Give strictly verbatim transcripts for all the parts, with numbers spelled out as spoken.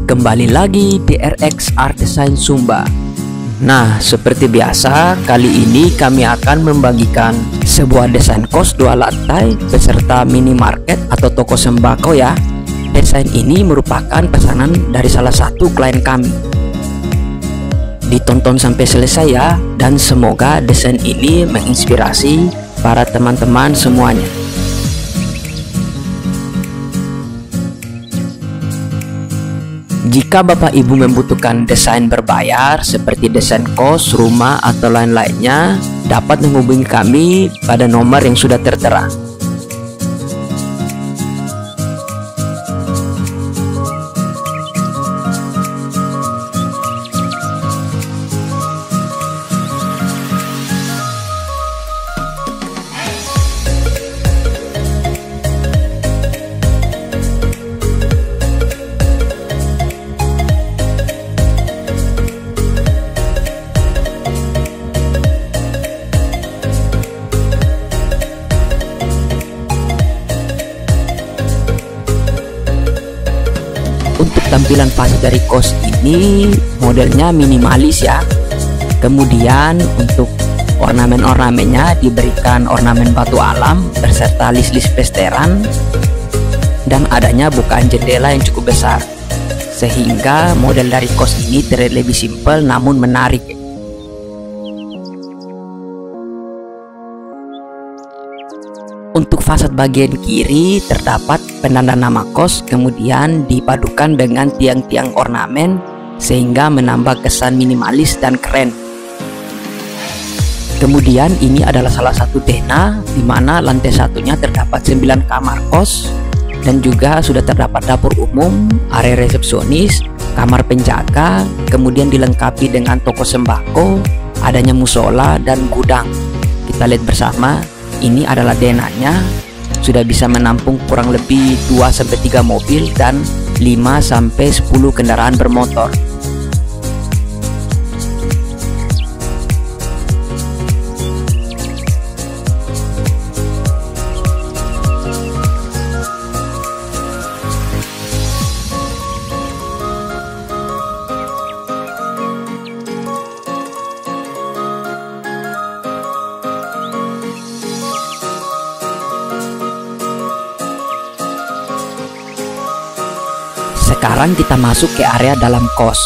Kembali lagi di R X Art Design Sumba. Nah, seperti biasa, kali ini kami akan membagikan sebuah desain kos dua lantai beserta minimarket atau toko sembako ya. Desain ini merupakan pesanan dari salah satu klien kami. Ditonton sampai selesai ya, dan semoga desain ini menginspirasi para teman-teman semuanya. Jika Bapak Ibu membutuhkan desain berbayar seperti desain kos, rumah, atau lain-lainnya, dapat menghubungi kami pada nomor yang sudah tertera. Untuk tampilan fasad dari kos ini modelnya minimalis ya. Kemudian untuk ornamen-ornamennya diberikan ornamen batu alam beserta list-list plesteran dan adanya bukaan jendela yang cukup besar, sehingga model dari kos ini terlihat lebih simpel namun menarik. Untuk fasad bagian kiri terdapat penanda nama kos, kemudian dipadukan dengan tiang-tiang ornamen sehingga menambah kesan minimalis dan keren. Kemudian ini adalah salah satu tena di mana lantai satunya terdapat sembilan kamar kos dan juga sudah terdapat dapur umum, area resepsionis, kamar penjaga, kemudian dilengkapi dengan toko sembako, adanya musola dan gudang. Kita lihat bersama. Ini adalah denanya, sudah bisa menampung kurang lebih dua sampai tiga mobil dan lima sampai sepuluh kendaraan bermotor. Sekarang kita masuk ke area dalam kos.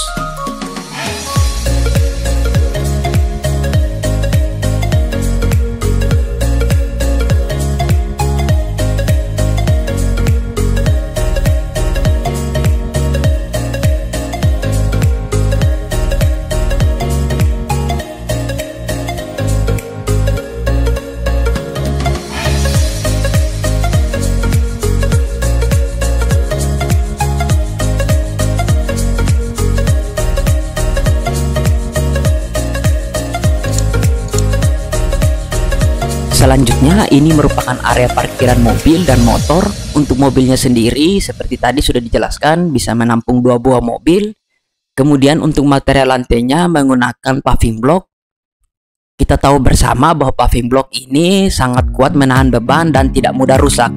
Selanjutnya ini merupakan area parkiran mobil dan motor. Untuk mobilnya sendiri seperti tadi sudah dijelaskan bisa menampung dua buah mobil. Kemudian untuk material lantainya menggunakan paving block. Kita tahu bersama bahwa paving block ini sangat kuat menahan beban dan tidak mudah rusak.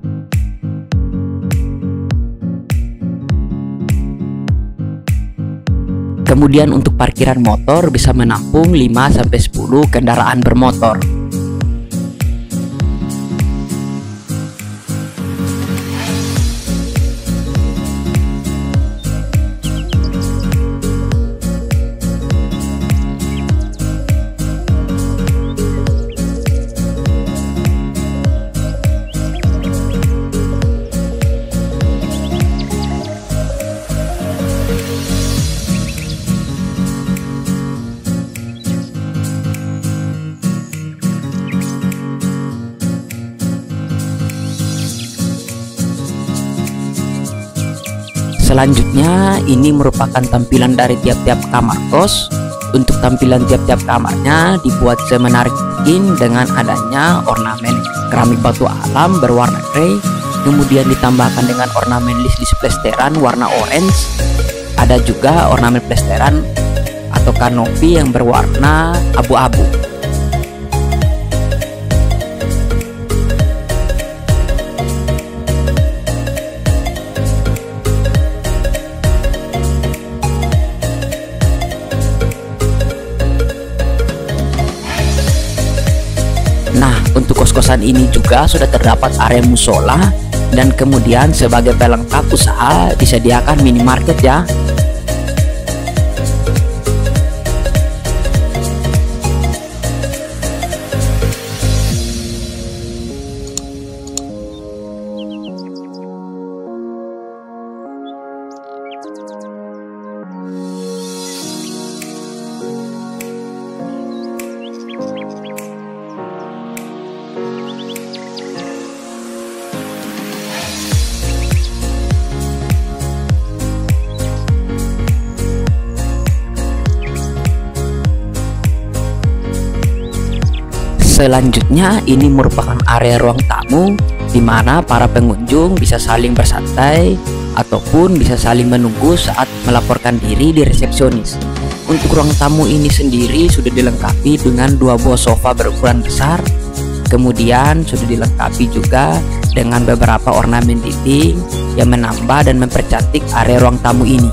Kemudian untuk parkiran motor bisa menampung lima sampai sepuluh kendaraan bermotor. Selanjutnya ini merupakan tampilan dari tiap-tiap kamar kos. Untuk tampilan tiap-tiap kamarnya dibuat semenarik mungkin dengan adanya ornamen keramik batu alam berwarna grey, kemudian ditambahkan dengan ornamen list-list plesteran warna orange. Ada juga ornamen plesteran atau kanopi yang berwarna abu-abu. kos-kosan ini juga sudah terdapat area musola, dan kemudian sebagai pelengkap usaha disediakan minimarket ya. Selanjutnya ini merupakan area ruang tamu di mana para pengunjung bisa saling bersantai ataupun bisa saling menunggu saat melaporkan diri di resepsionis. Untuk ruang tamu ini sendiri sudah dilengkapi dengan dua buah sofa berukuran besar, kemudian sudah dilengkapi juga dengan beberapa ornamen dinding yang menambah dan mempercantik area ruang tamu ini.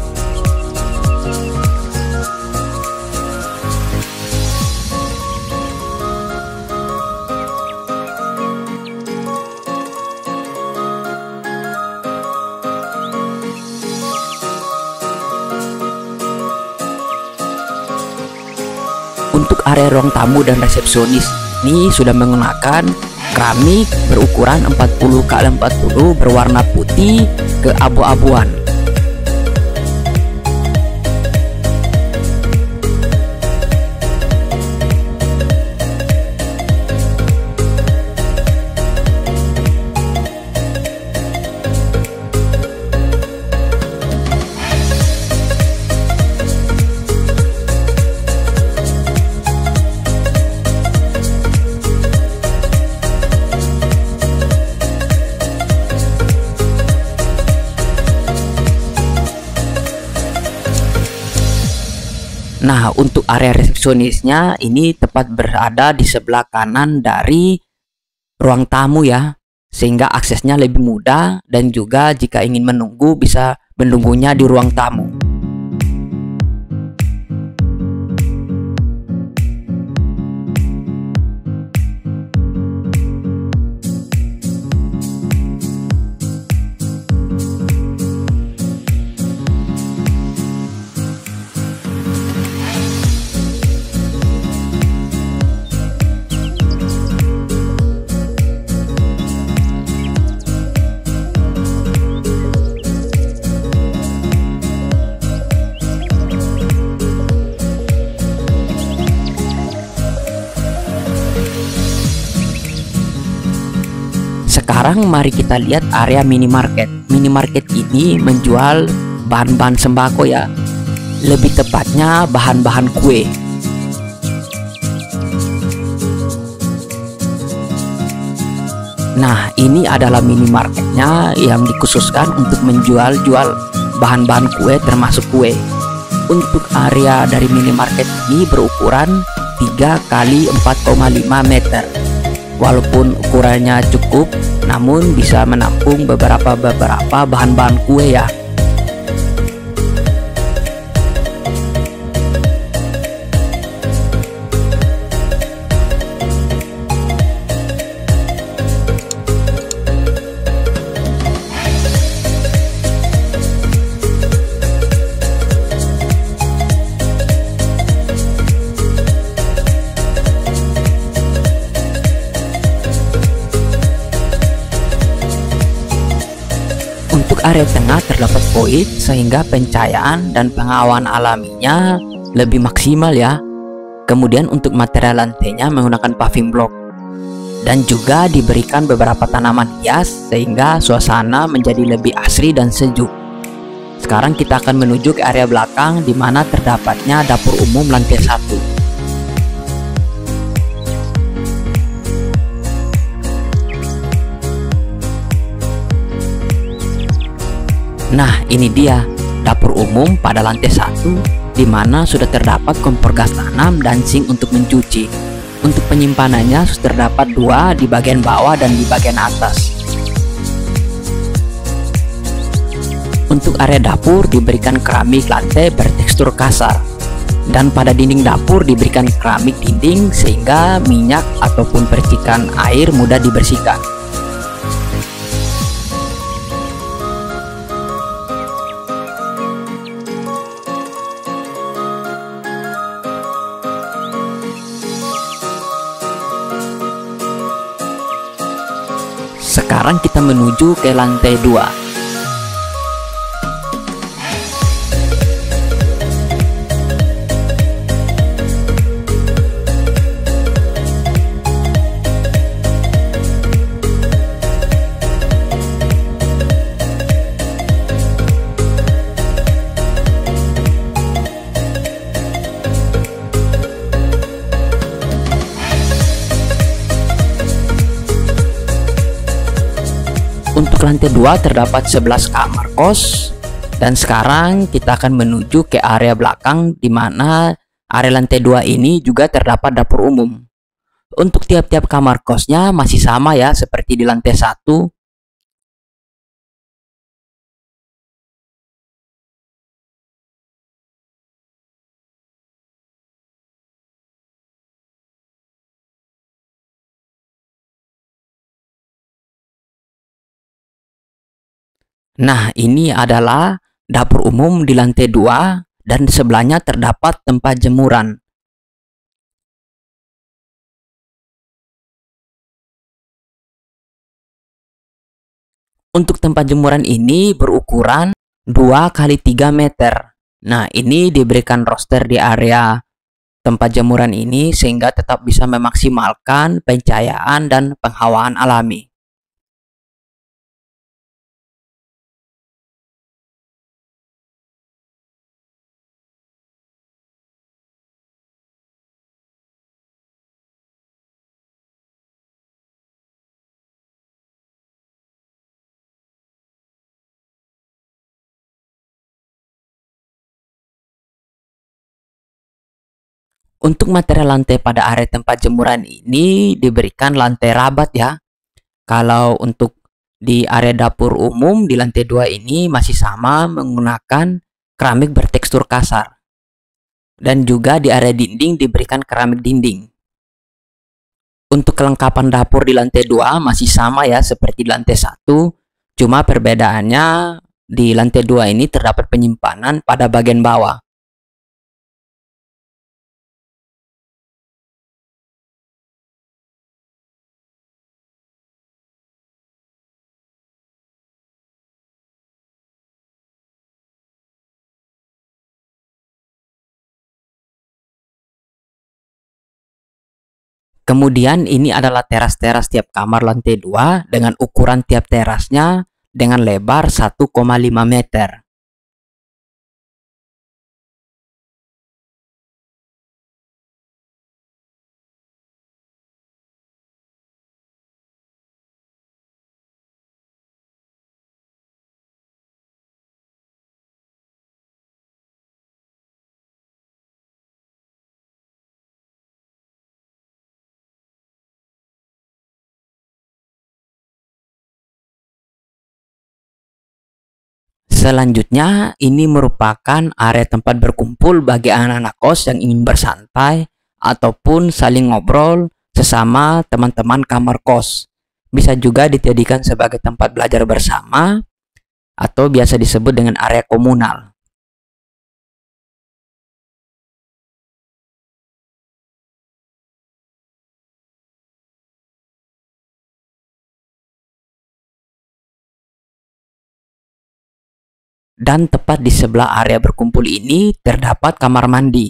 Untuk area ruang tamu dan resepsionis ini sudah menggunakan keramik berukuran empat puluh kali empat puluh berwarna putih keabu-abuan. Nah, untuk area resepsionisnya ini tepat berada di sebelah kanan dari ruang tamu ya, sehingga aksesnya lebih mudah dan juga jika ingin menunggu bisa menunggunya di ruang tamu. Sekarang mari kita lihat area minimarket. Minimarket ini menjual bahan-bahan sembako ya, lebih tepatnya bahan-bahan kue. Nah, ini adalah minimarketnya yang dikhususkan untuk menjual-jual bahan-bahan kue termasuk kue. Untuk area dari minimarket ini berukuran tiga kali empat koma lima meter. Walaupun ukurannya cukup, namun bisa menampung beberapa-beberapa bahan-bahan kue ya. Untuk area tengah terdapat void sehingga pencahayaan dan pengawan alaminya lebih maksimal ya. Kemudian untuk material lantainya menggunakan paving block dan juga diberikan beberapa tanaman hias sehingga suasana menjadi lebih asri dan sejuk. Sekarang kita akan menuju ke area belakang di mana terdapatnya dapur umum lantai satu. Nah, ini dia dapur umum pada lantai satu, di mana sudah terdapat kompor gas tanam dan sink untuk mencuci. Untuk penyimpanannya sudah terdapat dua di bagian bawah dan di bagian atas. Untuk area dapur diberikan keramik lantai bertekstur kasar. Dan pada dinding dapur diberikan keramik dinding sehingga minyak ataupun percikan air mudah dibersihkan. Sekarang kita menuju ke lantai dua. Untuk lantai dua terdapat sebelas kamar kos, dan sekarang kita akan menuju ke area belakang di mana area lantai dua ini juga terdapat dapur umum. Untuk tiap-tiap kamar kosnya masih sama ya seperti di lantai satu. Nah, ini adalah dapur umum di lantai dua dan sebelahnya terdapat tempat jemuran. Untuk tempat jemuran ini berukuran dua kali tiga meter. Nah, ini diberikan roster di area tempat jemuran ini sehingga tetap bisa memaksimalkan pencahayaan dan penghawaan alami. Untuk material lantai pada area tempat jemuran ini diberikan lantai rabat ya. Kalau untuk di area dapur umum di lantai dua ini masih sama menggunakan keramik bertekstur kasar. Dan juga di area dinding diberikan keramik dinding. Untuk kelengkapan dapur di lantai dua masih sama ya seperti di lantai satu. Cuma perbedaannya di lantai dua ini terdapat penyimpanan pada bagian bawah. Kemudian ini adalah teras-teras tiap kamar lantai dua dengan ukuran tiap terasnya dengan lebar satu koma lima meter. Selanjutnya, ini merupakan area tempat berkumpul bagi anak-anak kos yang ingin bersantai ataupun saling ngobrol sesama teman-teman kamar kos. Bisa juga dijadikan sebagai tempat belajar bersama atau biasa disebut dengan area komunal. Dan tepat di sebelah area berkumpul ini terdapat kamar mandi.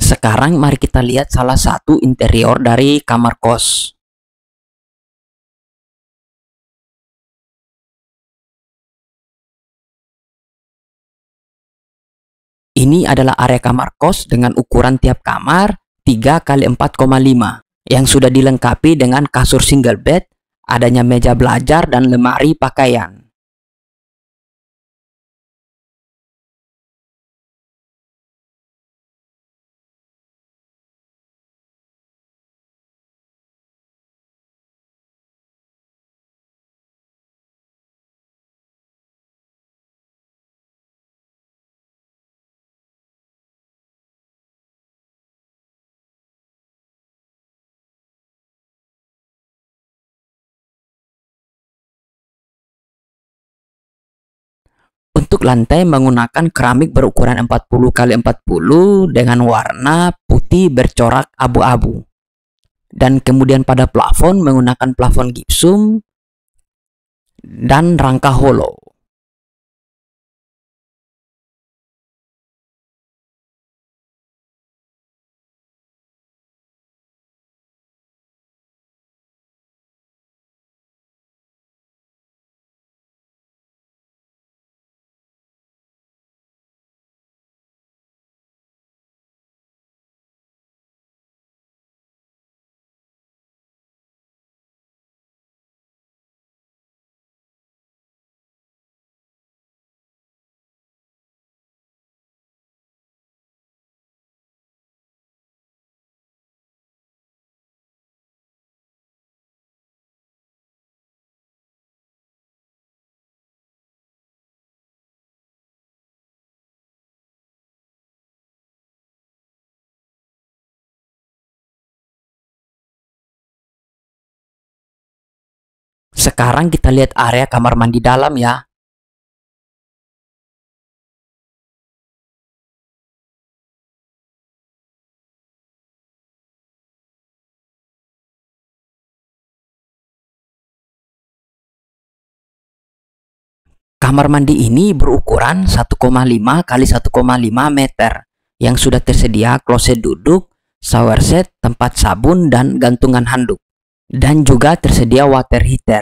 Sekarang mari kita lihat salah satu interior dari kamar kos. Ini adalah area kamar kos dengan ukuran tiap kamar tiga kali empat koma lima yang sudah dilengkapi dengan kasur single bed, adanya meja belajar dan lemari pakaian. Untuk lantai menggunakan keramik berukuran empat puluh kali empat puluh dengan warna putih bercorak abu-abu. Dan kemudian pada plafon menggunakan plafon gipsum dan rangka hollow. Sekarang kita lihat area kamar mandi dalam ya. Kamar mandi ini berukuran satu koma lima kali satu koma lima meter yang sudah tersedia kloset duduk, shower set, tempat sabun dan gantungan handuk. Dan juga tersedia water heater.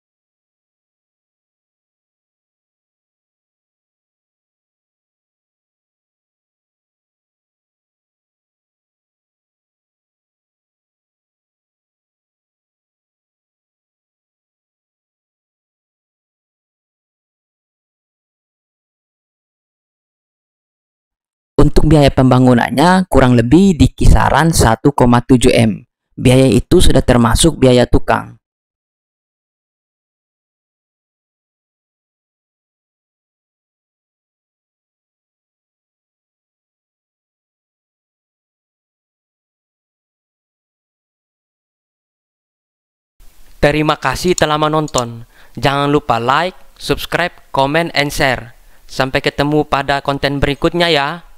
Untuk biaya pembangunannya kurang lebih di kisaran satu koma tujuh M. Biaya itu sudah termasuk biaya tukang. Terima kasih telah menonton. Jangan lupa like, subscribe, comment, and share. Sampai ketemu pada konten berikutnya ya.